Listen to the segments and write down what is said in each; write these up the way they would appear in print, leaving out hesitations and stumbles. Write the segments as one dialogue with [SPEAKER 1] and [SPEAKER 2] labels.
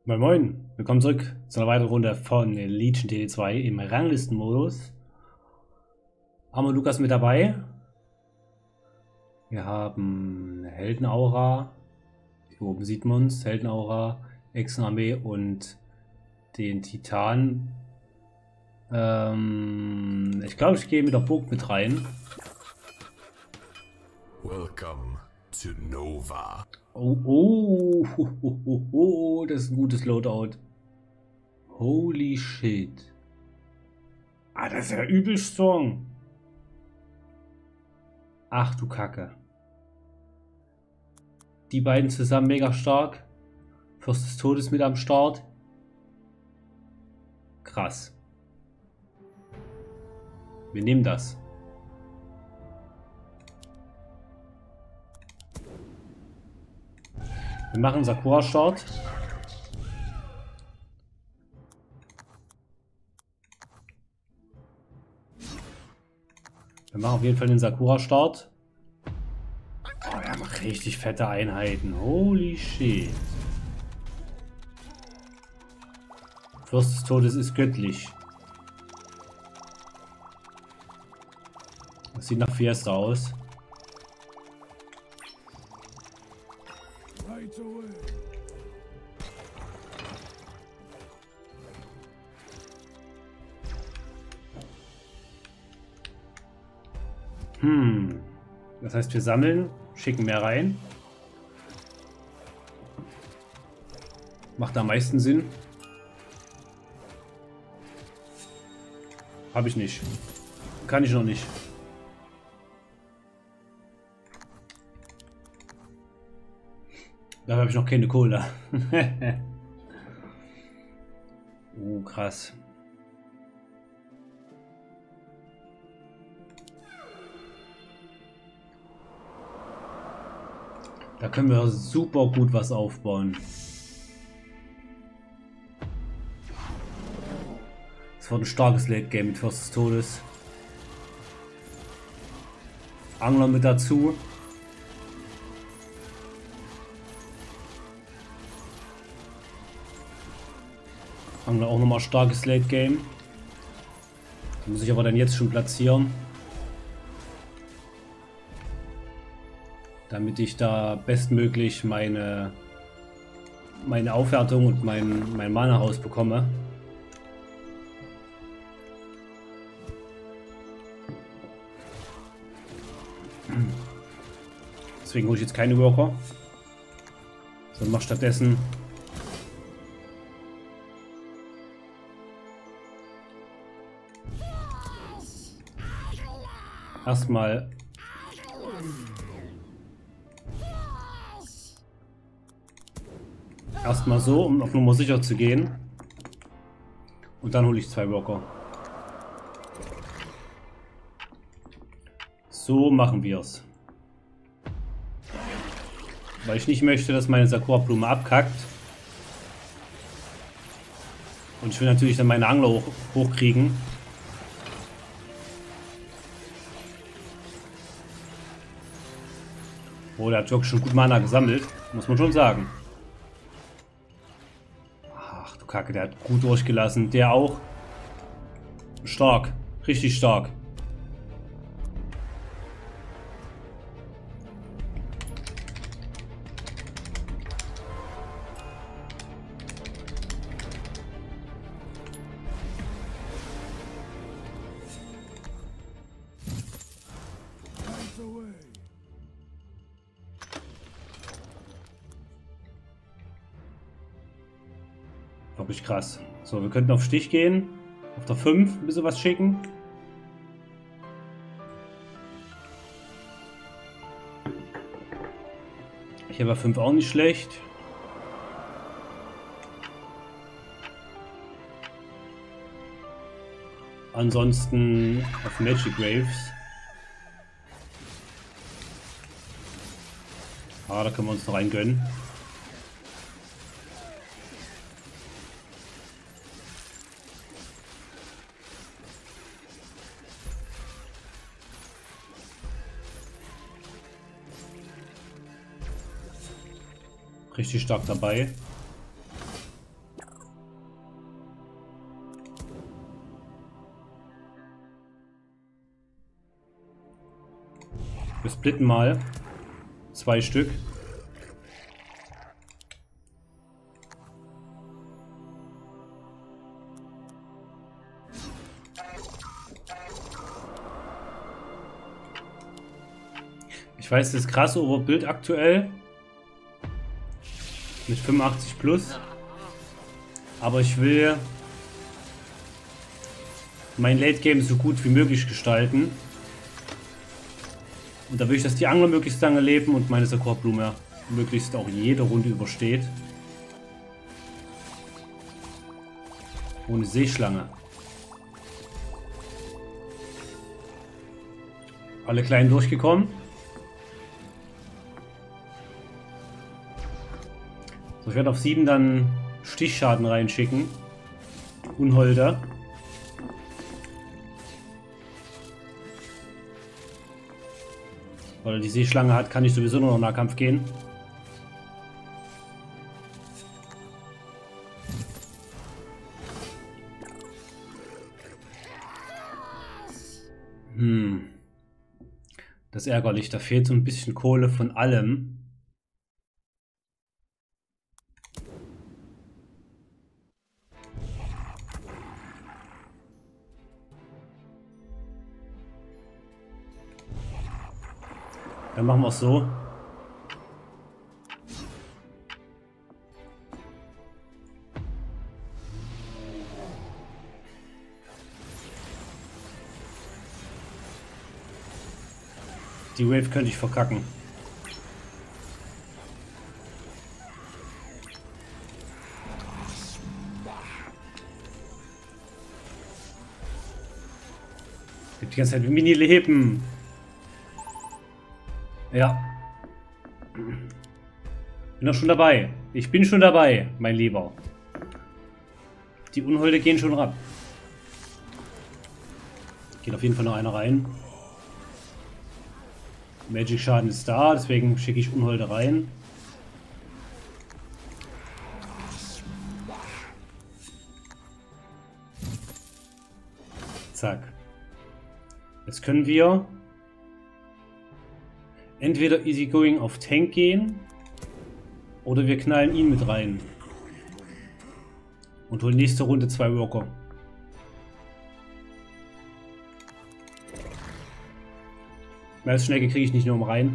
[SPEAKER 1] Moin Moin, willkommen zurück zu einer weiteren Runde von Legion TD2 im Ranglistenmodus. Haben wir Lukas mit dabei. Wir haben Heldenaura, hier oben sieht man uns, Heldenaura, Echsenarmee und den Titan. Ich glaube, ich gehe mit der Burg mit rein.
[SPEAKER 2] Welcome to Nova.
[SPEAKER 1] Oh, das ist ein gutes Loadout. Holy shit. Ah, das ist ja übel strong. Ach du Kacke. Die beiden zusammen mega stark. Fürst des Todes mit am Start. Krass. Wir nehmen das. Wir machen Sakura-Start. Wir machen auf jeden Fall den Sakura-Start. Oh, wir haben richtig fette Einheiten. Holy shit. Fürst des Todes ist göttlich. Das sieht nach Fiesta aus. Das heißt, wir sammeln, schicken mehr rein. Macht am meisten Sinn. Habe ich nicht. Kann ich noch nicht. Da habe ich noch keine Kohle. Krass. Da können wir super gut was aufbauen. Das wird ein starkes Late Game mit Fürst des Todes. Angler mit dazu. Angler auch nochmal starkes Late Game. Da muss ich aber dann jetzt schon platzieren, damit ich da bestmöglich meine Aufwertung und mein Mana rausbekomme. Deswegen hole ich jetzt keine Worker, sondern mache stattdessen erstmal so, um auf Nummer sicher zu gehen. Und dann hole ich 2 Worker. So machen wir es. Weil ich nicht möchte, dass meine Sakura-Blume abkackt. Und ich will natürlich dann meine Angler hochkriegen. Oh, der hat wirklich schon gut Mana gesammelt. Muss man schon sagen. Ach du Kacke, der hat gut durchgelassen. Der auch. Stark. Richtig stark. Wirklich krass. So, wir könnten auf Stich gehen. Auf der 5 ein bisschen was schicken. Hier war 5 auch nicht schlecht. Ansonsten auf Magic Waves. Ah, da können wir uns noch einen gönnen. Richtig stark dabei. Wir splitten mal. 2 Stück. Ich weiß, das ist krass Overbuild aktuell. Mit 85 plus. Aber ich will mein Late Game so gut wie möglich gestalten. Und da will ich, dass die Angler möglichst lange leben und meine Sakurblume möglichst auch jede Runde übersteht. Ohne Seeschlange. Alle Kleinen durchgekommen. So, ich werde auf 7 dann Stichschaden reinschicken. Unholder. Weil er die Seeschlange hat, kann ich sowieso nur noch Nahkampf gehen. Das ist ärgerlich, da fehlt so ein bisschen Kohle von allem. Dann machen wir es so. Die Wave könnte ich verkacken. Gibt die ganze Zeit Mini-Leben. Ja. Bin doch schon dabei. Ich bin schon dabei, mein Lieber. Die Unholde gehen schon ran. Geht auf jeden Fall noch einer rein. Magic-Schaden ist da, deswegen schicke ich Unholde rein. Zack. Jetzt können wir entweder Easygoing auf Tank gehen oder wir knallen ihn mit rein und holen nächste Runde 2 Worker. Mehr als Schnecke kriege ich nicht nur um rein.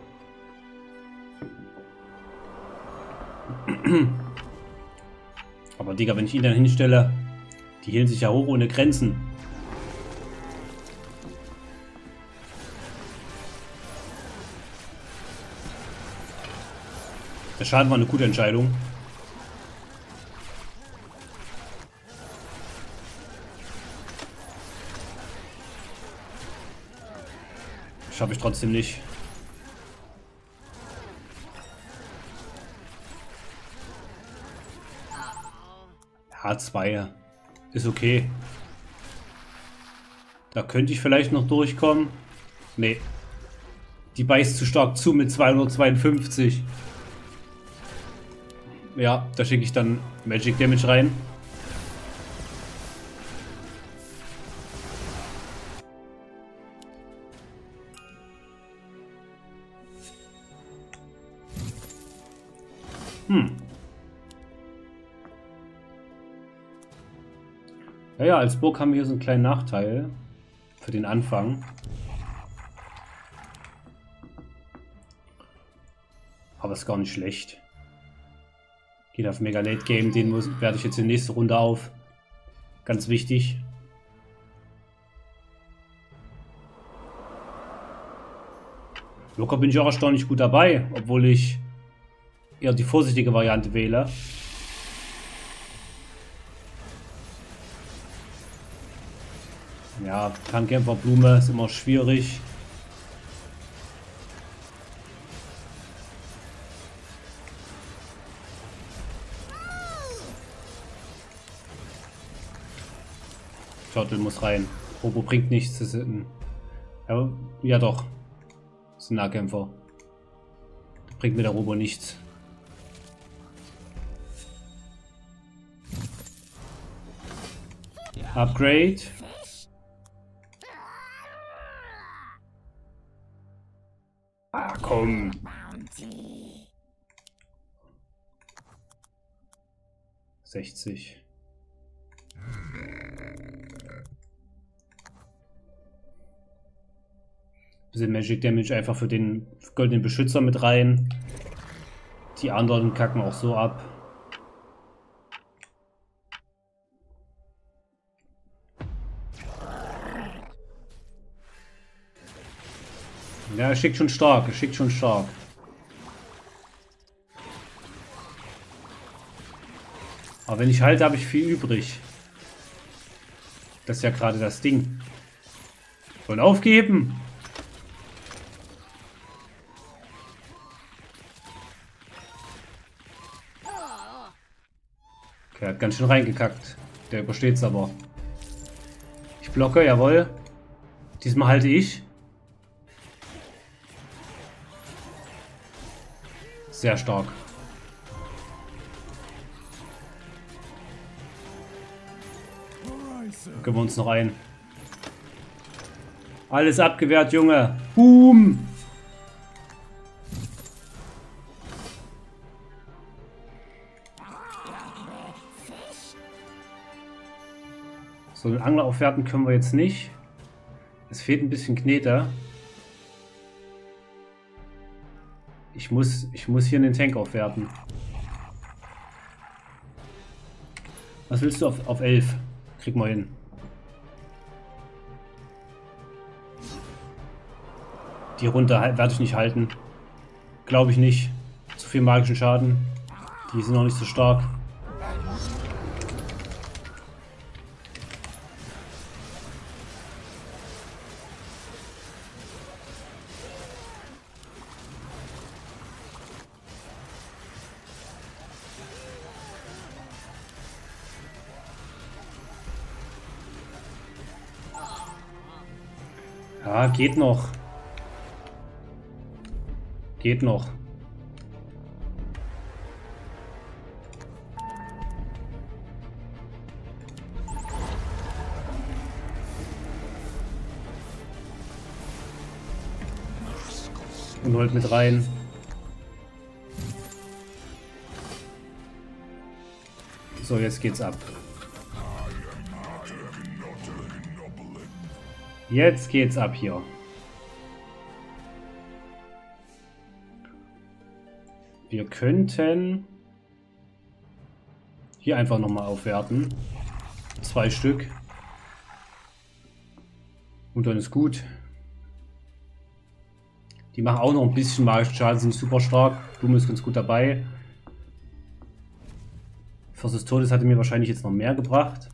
[SPEAKER 1] Aber Digga, wenn ich ihn dann hinstelle, die hielten sich ja hoch ohne Grenzen. Der Schaden war eine gute Entscheidung. Schaffe ich trotzdem nicht. H2 ist okay. Da könnte ich vielleicht noch durchkommen. Nee. Die beißt zu stark zu mit 252. Ja, da schicke ich dann Magic Damage rein. Ja, als Burg haben wir hier so einen kleinen Nachteil für den Anfang. Aber ist gar nicht schlecht. Geht auf Mega Late Game, den werde ich jetzt in der nächsten Runde auf. Ganz wichtig. Locker bin ich auch erstaunlich gut dabei, obwohl ich eher die vorsichtige Variante wähle. Ja, Fernkämpfer Blume ist immer schwierig. Turtle muss rein. Robo bringt nichts. Das ist ja doch. Das ist ein Nahkämpfer. Bringt mir der Robo nichts. Upgrade. komm.
[SPEAKER 3] Bounty.
[SPEAKER 1] 60. Bisschen Magic Damage einfach für den goldenen Beschützer mit rein. Die anderen kacken auch so ab. Ja, er schickt schon stark, er schickt schon stark. Aber wenn ich halte, habe ich viel übrig. Das ist ja gerade das Ding. Wollen aufgeben? Okay, er hat ganz schön reingekackt. Der übersteht's aber. Ich blocke, jawohl. Diesmal halte ich. Sehr stark. Können wir uns noch ein. Alles abgewehrt, Junge. Boom. So, den Angler aufwerten können wir jetzt nicht. Es fehlt ein bisschen Knete. Ich muss hier den Tank aufwerten. Was willst du auf 11? Krieg mal hin. Die runter werde ich nicht halten. Glaube ich nicht. Zu viel magischen Schaden. Die sind noch nicht so stark. Ja, geht noch. Geht noch. Und holt mit rein. So, jetzt geht's ab. Jetzt geht's ab hier. Wir könnten hier einfach nochmal aufwerten. 2 Stück. Und dann ist gut. Die machen auch noch ein bisschen magischen Schaden, sind super stark. Blume ist ganz gut dabei. Fürst des Todes hatte mir wahrscheinlich jetzt noch mehr gebracht.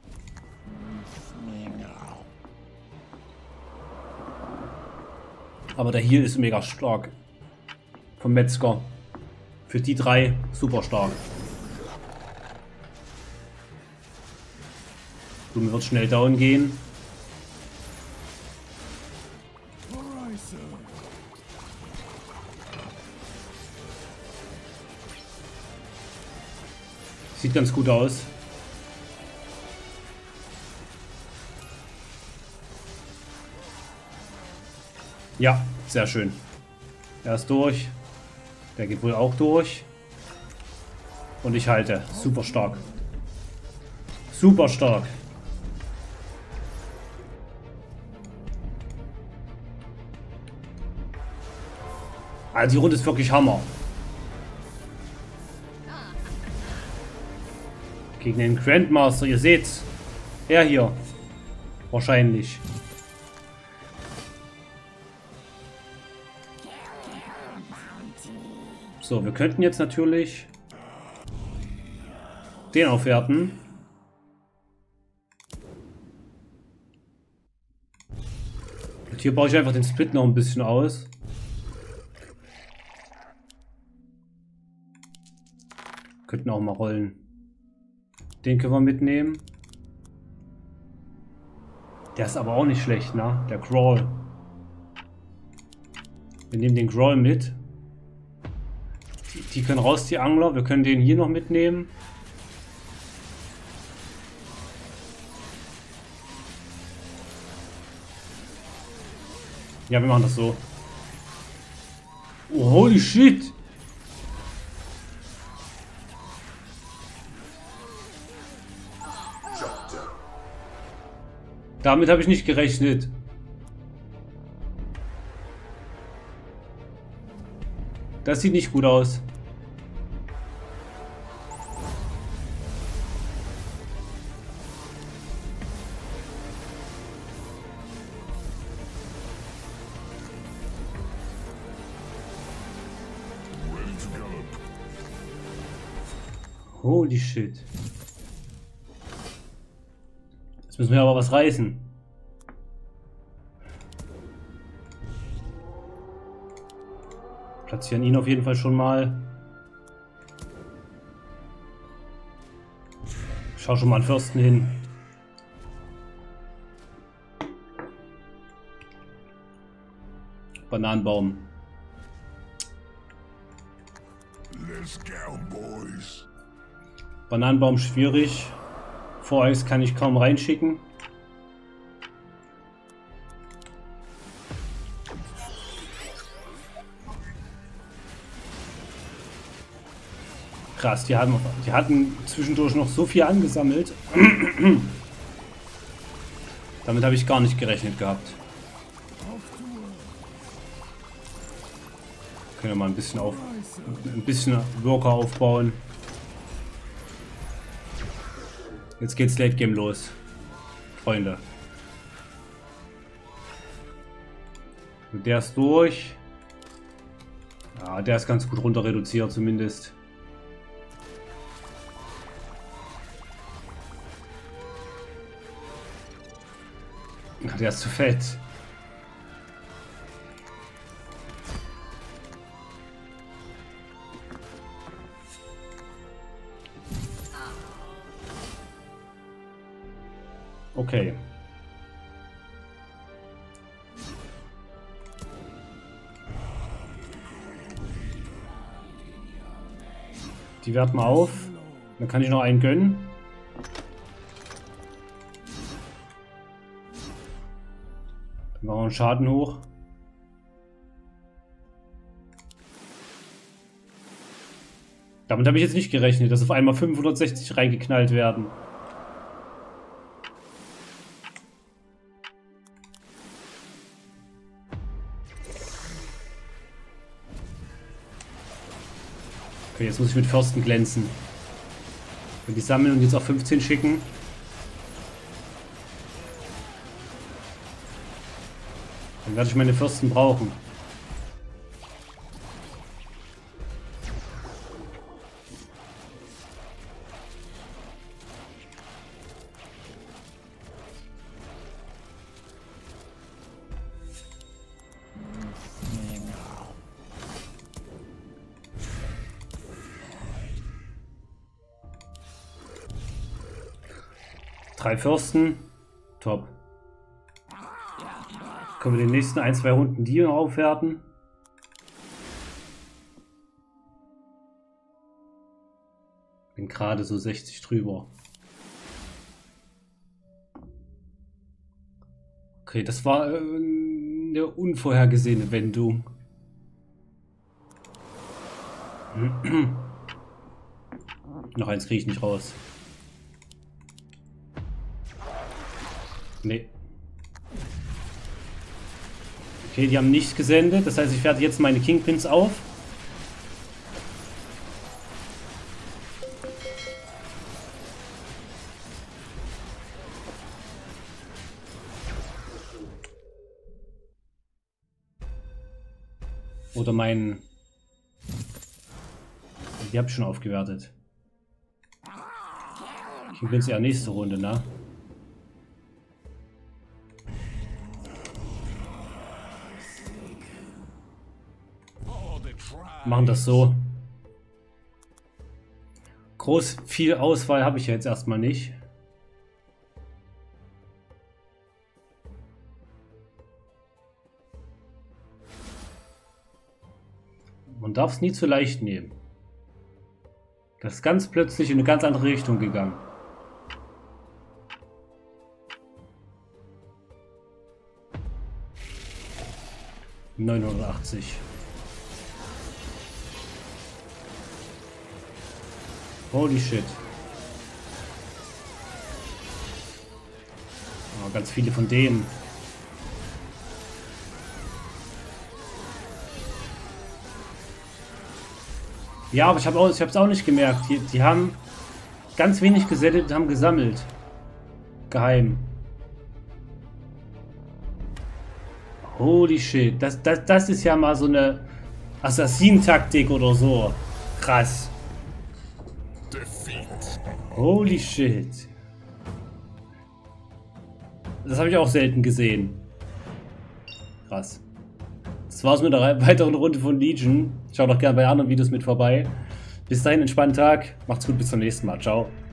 [SPEAKER 1] Aber der hier ist mega stark. Vom Metzger. Für die 3 super stark. Blume wird schnell down gehen. Sieht ganz gut aus. Ja, sehr schön. Er ist durch. Der geht wohl auch durch. Und ich halte. Super stark. Super stark. Also die Runde ist wirklich Hammer. Gegen den Grandmaster, ihr seht's. Er hier. Wahrscheinlich. So, wir könnten jetzt natürlich den aufwerten. Und hier baue ich einfach den Split noch ein bisschen aus. Könnten auch mal rollen. Den können wir mitnehmen. Der ist aber auch nicht schlecht, ne? Der Crawl. Wir nehmen den Crawl mit. Die können raus, die Angler. Wir können den hier noch mitnehmen. Ja, wir machen das so. Holy shit! Damit habe ich nicht gerechnet. Das sieht nicht gut aus. Holy shit. Jetzt müssen wir aber was reißen. Platzieren ihn auf jeden Fall schon mal. Schau schon mal an Fürsten hin. Bananenbaum. Bananenbaum schwierig. Voreis kann ich kaum reinschicken. Krass, die hatten zwischendurch noch so viel angesammelt. Damit habe ich gar nicht gerechnet gehabt. Können wir mal ein bisschen Worker aufbauen. Jetzt geht's Late Game los, Freunde. Und der ist durch. Ja, der ist ganz gut runter reduziert zumindest. Der ist zu fett. Okay. Die werten wir auf. Dann kann ich noch einen gönnen. Dann machen wir einen Schaden hoch. Damit habe ich jetzt nicht gerechnet, dass auf einmal 560 reingeknallt werden. Okay, jetzt muss ich mit Fürsten glänzen. Wenn die sammeln und jetzt auf 15 schicken. Dann werde ich meine Fürsten brauchen. Drei Fürsten. Top. Können wir den nächsten 1-2 Runden die noch aufwerten. Bin gerade so 60 drüber. Okay, das war eine unvorhergesehene Wendung. Noch eins kriege ich nicht raus. Nee. Okay, die haben nicht gesendet. Das heißt, ich werte jetzt meine Kingpins auf. Oder mein... Die habe ich schon aufgewertet. Kingpins eher nächste Runde, ne? Machen das so. Groß viel Auswahl habe ich ja jetzt erstmal nicht. Man darf es nie zu leicht nehmen. Das ist ganz plötzlich in eine ganz andere Richtung gegangen. $980. Holy shit. Oh, ganz viele von denen. Ja, aber ich hab's auch nicht gemerkt. Die haben ganz wenig gesettet und haben gesammelt. Geheim. Holy shit. Das ist ja mal so eine Assassin-Taktik oder so. Krass.
[SPEAKER 2] Defeat.
[SPEAKER 1] Holy shit. Das habe ich auch selten gesehen. Krass. Das war's mit einer weiteren Runde von Legion. Schaut doch gerne bei anderen Videos mit vorbei. Bis dahin, entspannten Tag. Macht's gut, bis zum nächsten Mal. Ciao.